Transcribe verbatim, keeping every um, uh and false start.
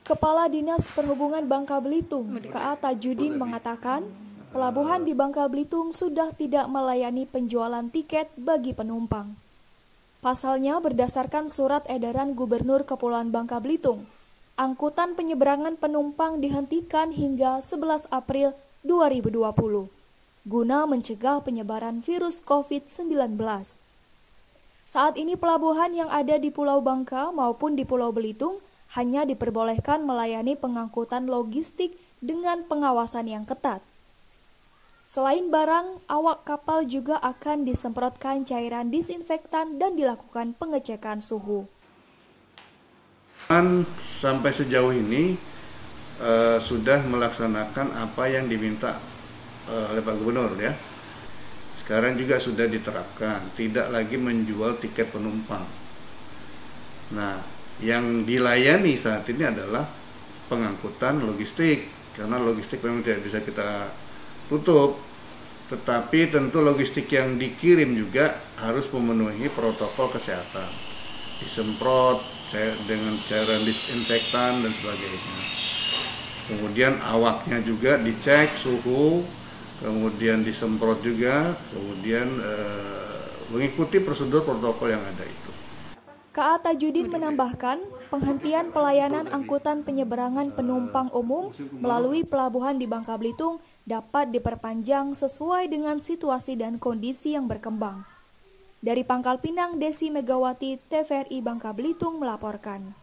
Kepala Dinas Perhubungan Bangka Belitung, K A Tajudin mengatakan, pelabuhan di Bangka Belitung sudah tidak melayani penjualan tiket bagi penumpang. Pasalnya, berdasarkan surat edaran Gubernur Kepulauan Bangka Belitung, angkutan penyeberangan penumpang dihentikan hingga sebelas April dua ribu dua puluh, guna mencegah penyebaran virus covid sembilan belas. Saat ini pelabuhan yang ada di Pulau Bangka maupun di Pulau Belitung hanya diperbolehkan melayani pengangkutan logistik dengan pengawasan yang ketat. Selain barang, awak kapal juga akan disemprotkan cairan disinfektan dan dilakukan pengecekan suhu. Sampai sejauh ini uh, sudah melaksanakan apa yang diminta uh, oleh Pak Gubernur ya. Sekarang juga sudah diterapkan, tidak lagi menjual tiket penumpang. Nah, yang dilayani saat ini adalah pengangkutan logistik, karena logistik memang tidak bisa kita tutup. Tetapi tentu logistik yang dikirim juga harus memenuhi protokol kesehatan, disemprot dengan cairan disinfektan dan sebagainya. Kemudian awaknya juga dicek suhu, kemudian disemprot juga, kemudian eh, mengikuti prosedur protokol yang ada itu. K A Tajudin menambahkan, penghentian pelayanan angkutan penyeberangan penumpang umum melalui pelabuhan di Bangka Belitung dapat diperpanjang sesuai dengan situasi dan kondisi yang berkembang. Dari Pangkal Pinang, Desi Megawati, T V R I Bangka Belitung melaporkan.